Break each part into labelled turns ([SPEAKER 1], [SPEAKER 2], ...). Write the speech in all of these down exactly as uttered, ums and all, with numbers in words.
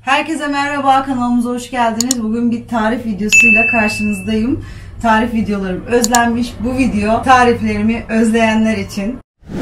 [SPEAKER 1] Herkese merhaba, kanalımıza hoş geldiniz. Bugün bir tarif videosuyla karşınızdayım. Tarif videolarım özlenmiş. Bu video tariflerimi özleyenler için.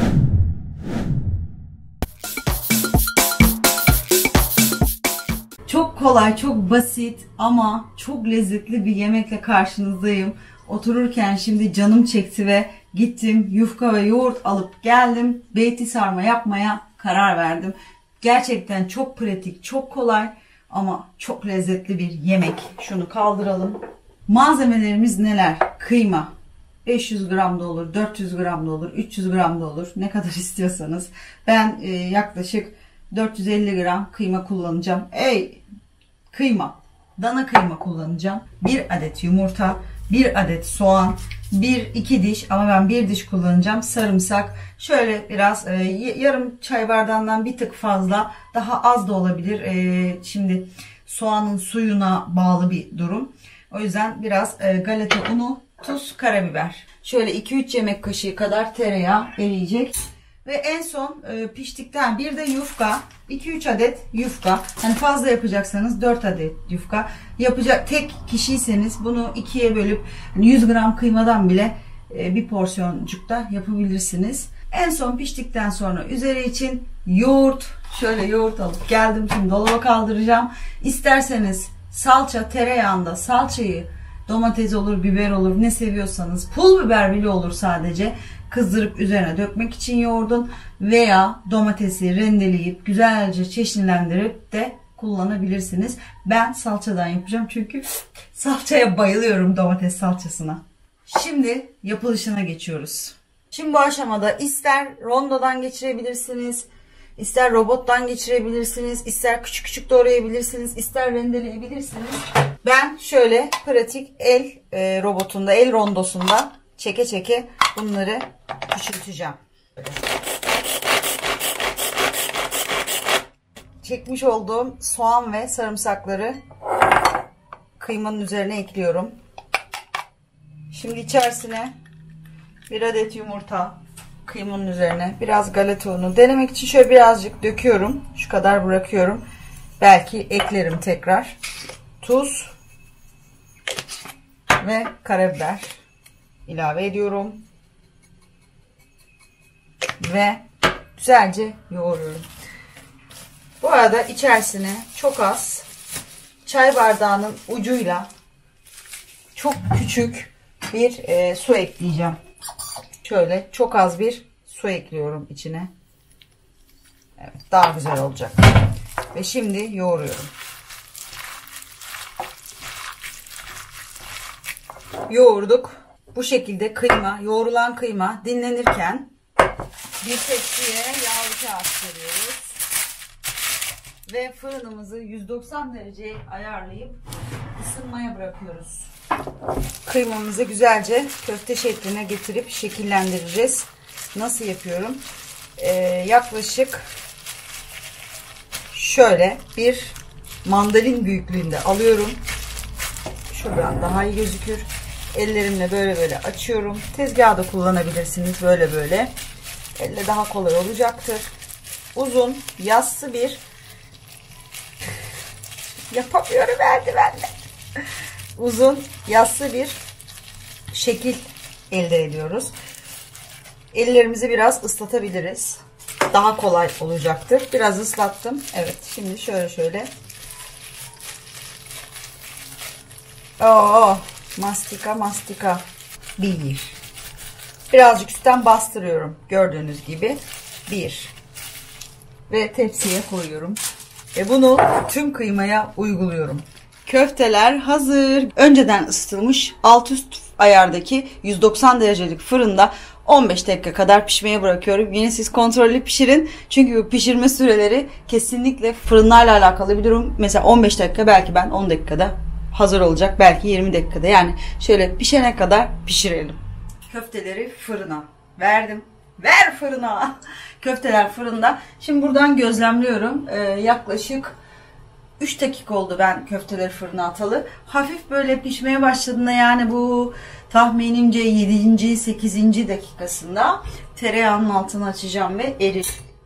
[SPEAKER 1] Çok kolay, çok basit ama çok lezzetli bir yemekle karşınızdayım. Otururken şimdi canım çekti ve gittim yufka ve yoğurt alıp geldim. Beyti sarma yapmaya karar verdim. Gerçekten çok pratik, çok kolay ama çok lezzetli bir yemek. Şunu kaldıralım. Malzemelerimiz neler? Kıyma. beş yüz gram da olur, dört yüz gram da olur, üç yüz gram da olur. Ne kadar istiyorsanız. Ben e, yaklaşık dört yüz elli gram kıyma kullanacağım. Ey kıyma. Dana kıyma kullanacağım. bir adet yumurta, bir adet soğan, bir iki diş ama ben bir diş kullanacağım. Sarımsak. Şöyle biraz e, yarım çay bardağından bir tık fazla, daha az da olabilir. E, şimdi soğanın suyuna bağlı bir durum. O yüzden biraz e, galeta unu, tuz, karabiber. Şöyle iki üç yemek kaşığı kadar tereyağı eriyecek. Ve en son e, piştikten bir de yufka, iki üç adet yufka. Hani fazla yapacaksanız dört adet yufka. Yapacak tek kişiyseniz bunu ikiye bölüp yüz gram kıymadan bile e, bir porsiyoncukta yapabilirsiniz. En son piştikten sonra üzeri için yoğurt. Şöyle yoğurt alıp geldim, şimdi dolaba kaldıracağım. İsterseniz salça, tereyağında salçayı, domates olur, biber olur, ne seviyorsanız, pul biber bile olur, sadece kızdırıp üzerine dökmek için yoğurdun, veya domatesi rendeleyip güzelce çeşnilendirip de kullanabilirsiniz. Ben salçadan yapacağım çünkü salçaya bayılıyorum, domates salçasına. Şimdi yapılışına geçiyoruz. Şimdi bu aşamada ister rondodan geçirebilirsiniz, ister robottan geçirebilirsiniz, ister küçük küçük doğrayabilirsiniz, ister rendeleyebilirsiniz. Ben şöyle pratik el e, robotunda, el rondosunda çeke çeke bunları küçülteceğim. Çekmiş olduğum soğan ve sarımsakları kıymanın üzerine ekliyorum. Şimdi içerisine bir adet yumurta, kıymanın üzerine biraz galeta unu, denemek için şöyle birazcık döküyorum. Şu kadar bırakıyorum. Belki eklerim tekrar. Tuz ve karabiber ilave ediyorum. Ve güzelce yoğuruyorum. Bu arada içerisine çok az çay bardağının ucuyla çok küçük bir e, su ekleyeceğim. Şöyle çok az bir su ekliyorum içine. Evet, daha güzel olacak. Ve şimdi yoğuruyorum. Yoğurduk. Bu şekilde kıyma, yoğrulan kıyma dinlenirken bir tepsiye yağlı kağıt seriyoruz. Ve fırınımızı yüz doksan dereceye ayarlayıp ısınmaya bırakıyoruz. Kıymamızı güzelce köfte şekline getirip şekillendireceğiz. Nasıl yapıyorum? Ee, yaklaşık şöyle bir mandalin büyüklüğünde alıyorum. Şuradan daha iyi gözükür. Ellerimle böyle böyle açıyorum. Tezgahı da kullanabilirsiniz. Böyle böyle. Elle daha kolay olacaktır. Uzun, yassı bir yapamıyorum eldivenle. Uzun, yassı bir şekil elde ediyoruz. Ellerimizi biraz ıslatabiliriz. Daha kolay olacaktır. Biraz ıslattım. Evet, şimdi şöyle şöyle. Oo, mastika mastika. Bir. Birazcık üstten bastırıyorum. Gördüğünüz gibi. Bir. Ve tepsiye koyuyorum. Ve bunu tüm kıymaya uyguluyorum. Köfteler hazır. Önceden ısıtılmış alt üst ayardaki yüz doksan derecelik fırında on beş dakika kadar pişmeye bırakıyorum. Yine siz kontrollü pişirin. Çünkü bu pişirme süreleri kesinlikle fırınlarla alakalı bir durum. Mesela on beş dakika, belki ben on dakikada hazır olacak. Belki yirmi dakikada. Yani şöyle pişene kadar pişirelim. Köfteleri fırına verdim. Ver fırına. Köfteler fırında. Şimdi buradan gözlemliyorum. Ee, yaklaşık üç dakika oldu ben köfteleri fırına atalı. Hafif böyle pişmeye başladığında, yani bu tahminimce yedinci sekizinci dakikasında tereyağının altını açacağım ve erir,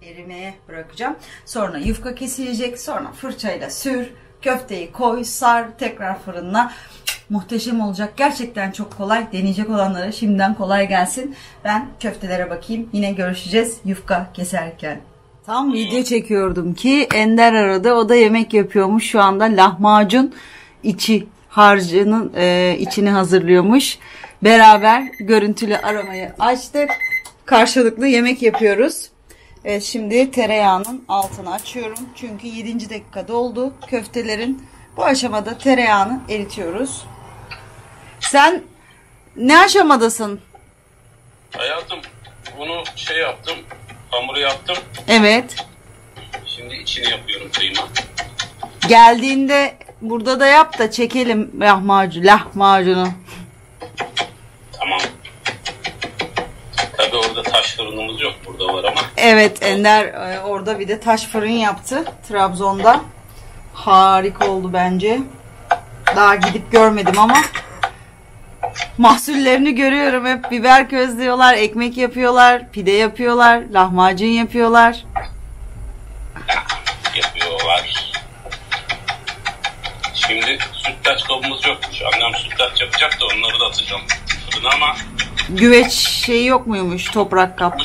[SPEAKER 1] erimeye bırakacağım. Sonra yufka kesilecek. Sonra fırçayla sür. Köfteyi koy, sar, tekrar fırınla. Muhteşem olacak. Gerçekten çok kolay. Deneyecek olanlara şimdiden kolay gelsin. Ben köftelere bakayım. Yine görüşeceğiz yufka keserken. Tam video çekiyordum ki Ender aradı. O da yemek yapıyormuş. Şu anda lahmacun içi harcının e, içini hazırlıyormuş. Beraber görüntülü aramayı açtık. Karşılıklı yemek yapıyoruz. Evet, şimdi tereyağının altını açıyorum. Çünkü yedinci dakika doldu. Köftelerin bu aşamada tereyağını eritiyoruz. Sen ne aşamadasın?
[SPEAKER 2] Hayatım, bunu şey yaptım. Hamuru yaptım.
[SPEAKER 1] Evet.
[SPEAKER 2] Şimdi içini yapıyorum kıyma.
[SPEAKER 1] Geldiğinde burada da yap da çekelim lahmacun, lahmacunu.
[SPEAKER 2] Tamam. Tabii orada taş fırınımız yok. Burada var ama.
[SPEAKER 1] Evet, Ender orada bir de taş fırın yaptı Trabzon'da. Harika oldu bence. Daha gidip görmedim ama mahsullerini görüyorum hep. Biber közlüyorlar, ekmek yapıyorlar, pide yapıyorlar, lahmacun yapıyorlar.
[SPEAKER 2] Yapıyorlar. Şimdi sütlaç kabımız yokmuş. Annem sütlaç yapacak da onları da atacağım fırına ama.
[SPEAKER 1] Güveç şeyi yok muymuş, toprak kap?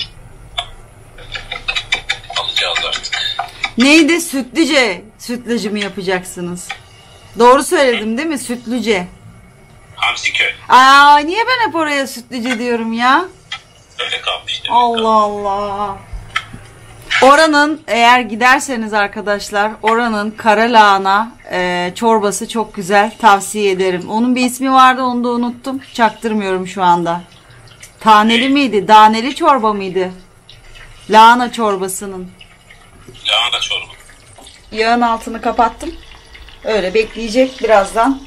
[SPEAKER 2] Alacağız artık.
[SPEAKER 1] Neydi? Sütlüce. Sütlacı mı yapacaksınız? Doğru söyledim değil mi? Sütlüce.
[SPEAKER 2] Hamsiköy.
[SPEAKER 1] Aa, niye ben hep oraya sütlüce diyorum ya?
[SPEAKER 2] Öyle kalmış demek.
[SPEAKER 1] Allah Allah. Oranın, eğer giderseniz arkadaşlar, oranın kara lahana e, çorbası çok güzel. Tavsiye ederim. Onun bir ismi vardı, onu da unuttum. Çaktırmıyorum şu anda. Taneli miydi? Daneli çorba mıydı? Lahana çorbasının.
[SPEAKER 2] Lahana çorba.
[SPEAKER 1] Yağın altını kapattım. Öyle bekleyecek. Birazdan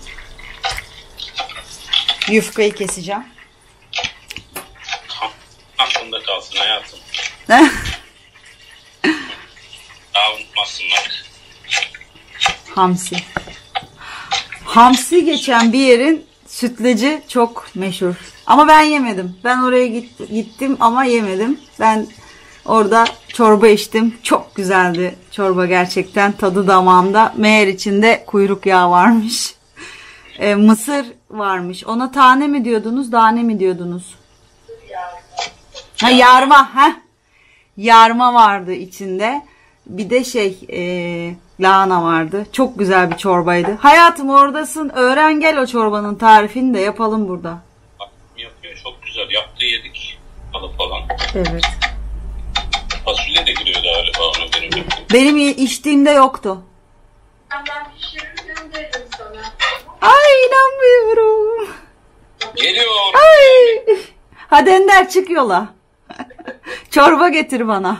[SPEAKER 1] yufkayı keseceğim.
[SPEAKER 2] Aklında kalsın hayatım. Daha unutmazsınlar.
[SPEAKER 1] Hamsi. Hamsi geçen bir yerin sütlacı çok meşhur. Ama ben yemedim. Ben oraya git, gittim ama yemedim. Ben orada çorba içtim. Çok güzeldi çorba gerçekten. Tadı damağımda. Meğer içinde kuyruk yağı varmış. E, mısır varmış. Ona tane mi diyordunuz, tane mi diyordunuz? Ha, yarma. Ha. Yarma vardı içinde. Bir de şey e, lahana vardı. Çok güzel bir çorbaydı. Hayatım oradasın. Öğren gel o çorbanın tarifini de yapalım burada.
[SPEAKER 2] Yapıyor, çok güzel. Yaptı, yedik. Alıp falan.
[SPEAKER 1] Evet.
[SPEAKER 2] Fasulye de giriyor galiba onu benim yaptığım.
[SPEAKER 1] Benim içtiğimde yoktu.
[SPEAKER 3] Ben pişirir gönderirim sana.
[SPEAKER 1] Ay inanmıyorum.
[SPEAKER 2] Geliyor.
[SPEAKER 1] Ay. Hadi Ender çık yola. Çorba getir bana.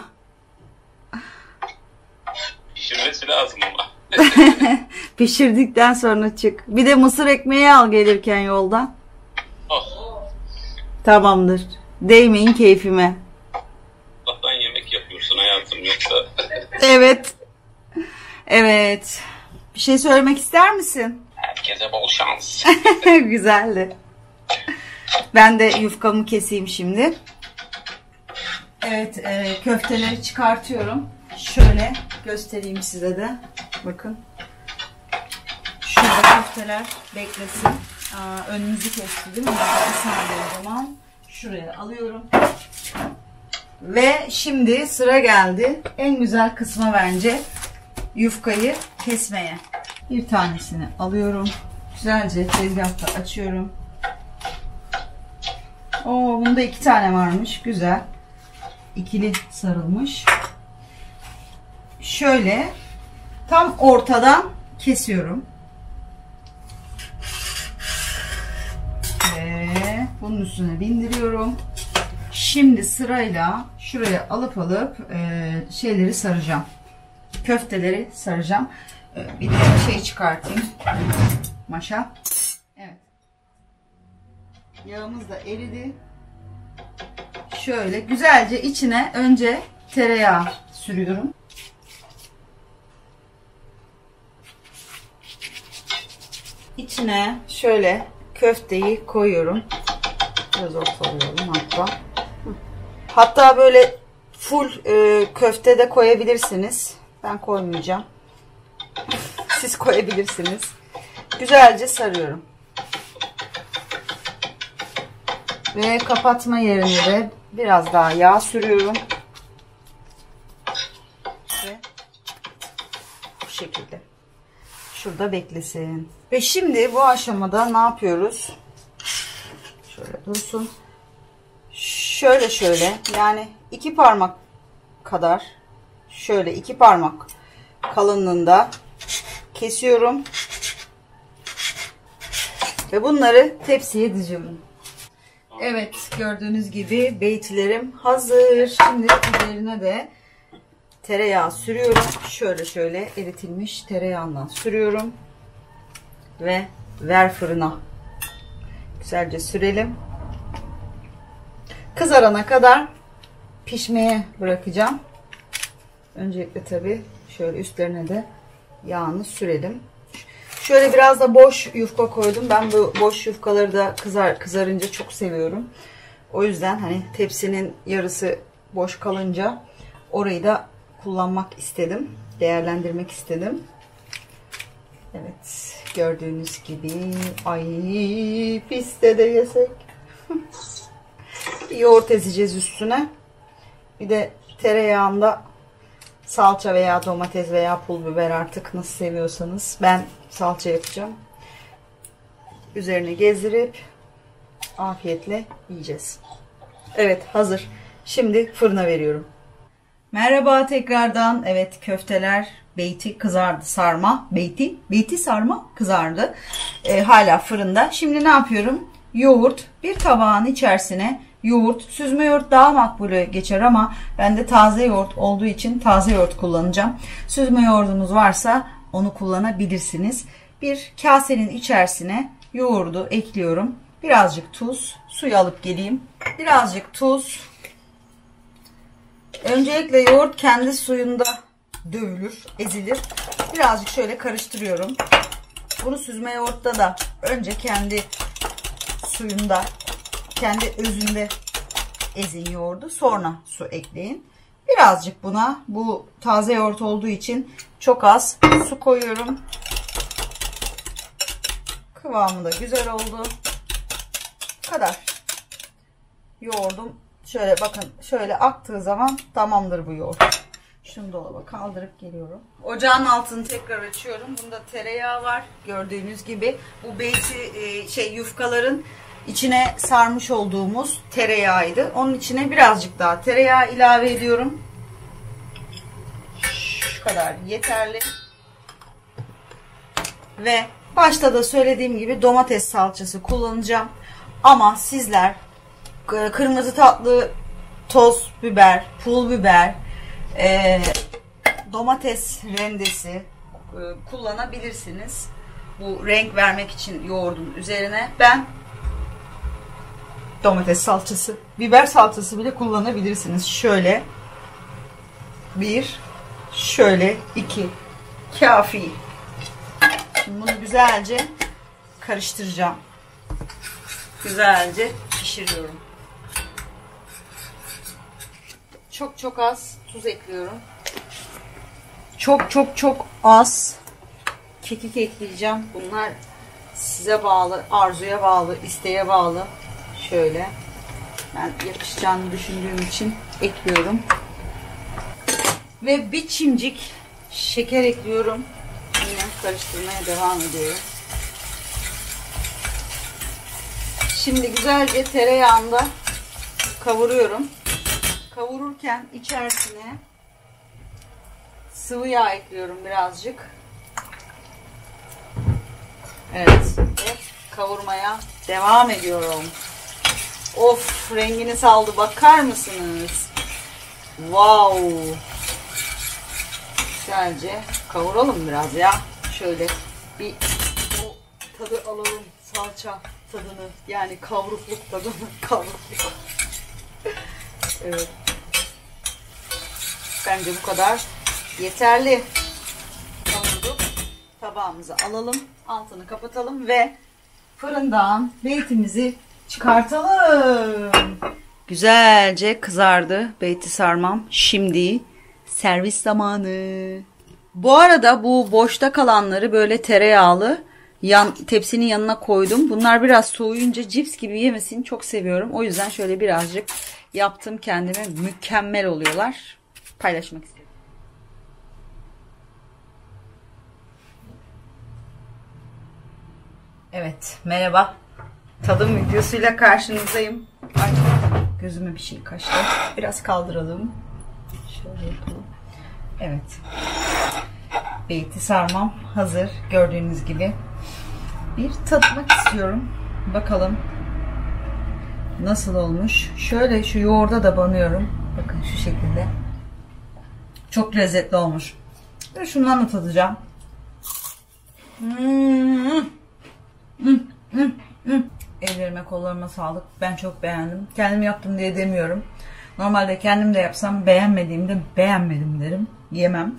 [SPEAKER 2] Pişirmesi lazım ama.
[SPEAKER 1] Pişirdikten sonra çık. Bir de mısır ekmeği al gelirken yoldan.
[SPEAKER 2] Oh.
[SPEAKER 1] Tamamdır. Değmeyin keyfime.
[SPEAKER 2] Allah'tan yemek yapıyorsun hayatım, yoksa.
[SPEAKER 1] Evet. Evet. Bir şey söylemek ister misin?
[SPEAKER 2] Herkese bol şans.
[SPEAKER 1] Güzeldi. Ben de yufkamı keseyim şimdi. Evet, e, köfteleri çıkartıyorum. Şöyle göstereyim size de. Bakın. Şurada köfteler beklesin. Aa, önünüzü kesti değil mi? Bir saniye o zaman. Şuraya alıyorum. Ve şimdi sıra geldi. En güzel kısmı bence yufkayı kesmeye. Bir tanesini alıyorum. Güzelce tezgahta açıyorum. Oo, bunda iki tane varmış. Güzel. İkili sarılmış. Şöyle tam ortadan kesiyorum. Ve bunun üstüne bindiriyorum. Şimdi sırayla şuraya alıp alıp e, şeyleri saracağım. Köfteleri saracağım. E, bir de şey çıkartayım. Maşa. Evet. Yağımız da eridi. Şöyle güzelce içine önce tereyağı sürüyorum. İçine şöyle köfteyi koyuyorum. Biraz ortalıyorum hatta. Hatta böyle full e, köfte de koyabilirsiniz. Ben koymayacağım. Siz koyabilirsiniz. Güzelce sarıyorum. Ve kapatma yerine de biraz daha yağ sürüyorum. Ve bu şekilde. Şurada beklesin. Ve şimdi bu aşamada ne yapıyoruz? Şöyle dursun. Şöyle şöyle yani iki parmak kadar şöyle iki parmak kalınlığında kesiyorum. Ve bunları tepsiye diziyorum. Evet, gördüğünüz gibi beytilerim hazır. Şimdi üzerine de tereyağı sürüyorum. Şöyle şöyle eritilmiş tereyağından sürüyorum. Ve ver fırına. Güzelce sürelim. Kızarana kadar pişmeye bırakacağım. Öncelikle tabii şöyle üstlerine de yağını sürelim. Şöyle biraz da boş yufka koydum. Ben bu boş yufkaları da kızar kızarınca çok seviyorum. O yüzden hani tepsinin yarısı boş kalınca orayı da kullanmak istedim. Değerlendirmek istedim. Evet, gördüğünüz gibi ay piste de yesek. Yoğurt ezeceğiz üstüne. Bir de tereyağında salça veya domates veya pul biber, artık nasıl seviyorsanız. Ben salça yapacağım. Üzerine gezdirip afiyetle yiyeceğiz. Evet, hazır. Şimdi fırına veriyorum. Merhaba tekrardan. Evet, köfteler beyti kızardı, sarma beyti beyti sarma kızardı. Ee, hala fırında. Şimdi ne yapıyorum? Yoğurt, bir tabağın içerisine yoğurt, süzme yoğurt daha makbule geçer ama ben de taze yoğurt olduğu için taze yoğurt kullanacağım. Süzme yoğurdunuz varsa onu kullanabilirsiniz. Bir kasenin içerisine yoğurdu ekliyorum. Birazcık tuz, suyu alıp geleyim. Birazcık tuz. Öncelikle yoğurt kendi suyunda dövülür, ezilir. Birazcık şöyle karıştırıyorum. Bunu süzme yoğurtta da önce kendi suyunda, kendi özünde ezin yoğurdu. Sonra su ekleyin. Birazcık buna, bu taze yoğurt olduğu için çok az su koyuyorum. Kıvamı da güzel oldu. Bu kadar. Yoğurdum şöyle bakın, şöyle aktığı zaman tamamdır bu yoğurt. Şunu dolaba kaldırıp geliyorum. Ocağın altını tekrar açıyorum. Bunda tereyağı var. Gördüğünüz gibi bu beyti şey yufkaların içine sarmış olduğumuz tereyağıydı. Onun içine birazcık daha tereyağı ilave ediyorum. Şu kadar yeterli. Ve başta da söylediğim gibi domates salçası kullanacağım. Ama sizler kırmızı tatlı toz biber, pul biber, e, domates rendesi e, kullanabilirsiniz. Bu renk vermek için yoğurdun üzerine. Ben domates salçası, biber salçası bile kullanabilirsiniz. Şöyle bir, şöyle iki, kafi. Şimdi bunu güzelce karıştıracağım. Güzelce pişiriyorum. Çok çok az tuz ekliyorum. Çok çok çok az kekik ekleyeceğim. Bunlar size bağlı, arzuya bağlı, isteğe bağlı. Şöyle. Ben yakışacağını düşündüğüm için ekliyorum. Ve bir çimcik şeker ekliyorum. Yine karıştırmaya devam ediyorum. Şimdi güzelce tereyağında kavuruyorum. Kavururken içerisine sıvı yağ ekliyorum birazcık. Evet. Ve kavurmaya devam ediyorum. Of, rengini saldı. Bakar mısınız? Wow. Güzelce kavuralım biraz ya. Şöyle bir o tadı alalım. Salça tadını, yani kavrukluk tadını. Kavrukluk. Evet. Bence bu kadar yeterli. Kavurduk. Tabağımıza alalım. Altını kapatalım ve fırından beytimizi çıkartalım. Güzelce kızardı beyti sarmam. Şimdi servis zamanı. Bu arada bu boşta kalanları böyle tereyağlı yan, tepsinin yanına koydum. Bunlar biraz soğuyunca cips gibi yemesini çok seviyorum. O yüzden şöyle birazcık yaptım kendime. Mükemmel oluyorlar. Paylaşmak istedim. Evet, merhaba. Tadım videosuyla karşınızdayım. Ay, gözüme bir şey kaçtı. Biraz kaldıralım. Şöyle yapalım. Evet. Beyti sarmam hazır. Gördüğünüz gibi. Bir tadmak istiyorum. Bakalım nasıl olmuş. Şöyle şu yoğurda da banıyorum. Bakın şu şekilde. Çok lezzetli olmuş. Ve şundan da tadacağım. Hmm. Hmm. Hmm. Hmm. Ellerime kollarıma sağlık. Ben çok beğendim. Kendim yaptım diye demiyorum. Normalde kendim de yapsam beğenmediğimde beğenmedim derim. Yemem.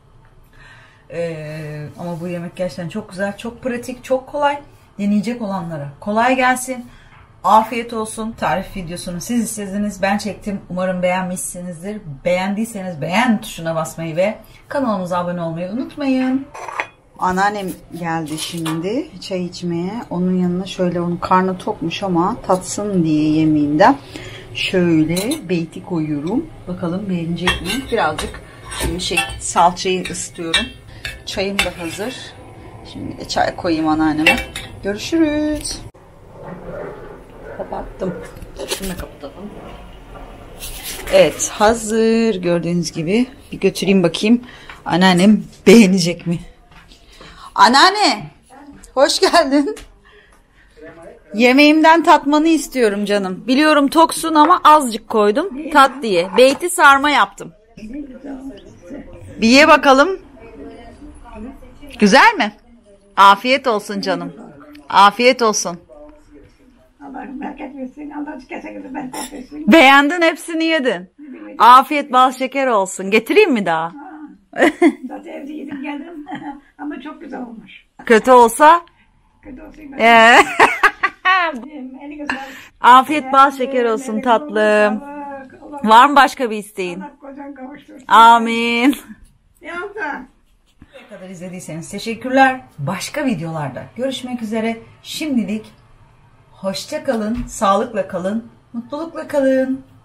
[SPEAKER 1] Ee, ama bu yemek gerçekten çok güzel. Çok pratik. Çok kolay. Deneyecek olanlara kolay gelsin. Afiyet olsun. Tarif videosunu siz istediniz. Ben çektim. Umarım beğenmişsinizdir. Beğendiyseniz beğen tuşuna basmayı ve kanalımıza abone olmayı unutmayın. Anneannem geldi şimdi çay içmeye. Onun yanına şöyle, onun karnı tokmuş ama tatsın diye yemeğinden şöyle beyti koyuyorum. Bakalım beğenecek mi? Birazcık şey salçayı ısıtıyorum. Çayım da hazır. Şimdi de çay koyayım anneanneme. Görüşürüz. Kapattım. Şunu da kapatalım. Evet, hazır. Gördüğünüz gibi. Bir götüreyim bakayım. Anneannem beğenecek mi? Anneanne, hoş geldin. Yemeğimden tatmanı istiyorum canım. Biliyorum toksun ama azıcık koydum. Tat diye. Beyti sarma yaptım. Bir ye bakalım. Güzel mi? Afiyet olsun canım. Afiyet olsun.
[SPEAKER 4] Allah bereket versin. Allah kesenizi bereket versin.
[SPEAKER 1] Beğendin, hepsini yedin. Afiyet bal şeker olsun. Getireyim mi daha?
[SPEAKER 4] Zaten evde yedim geldim. Ama çok güzel olmuş.
[SPEAKER 1] Kötü olsa?
[SPEAKER 4] Kötü olsun.
[SPEAKER 1] Ee.
[SPEAKER 4] Eline sağlık.
[SPEAKER 1] Afiyet bal şeker olsun tatlım. Var mı başka bir isteğin?
[SPEAKER 4] Allah kocan kavuştursun.
[SPEAKER 1] Amin.
[SPEAKER 4] Yalda.
[SPEAKER 1] Ne kadar izlediyseniz teşekkürler. Başka videolarda görüşmek üzere. Şimdilik hoşça kalın, sağlıkla kalın, mutlulukla kalın.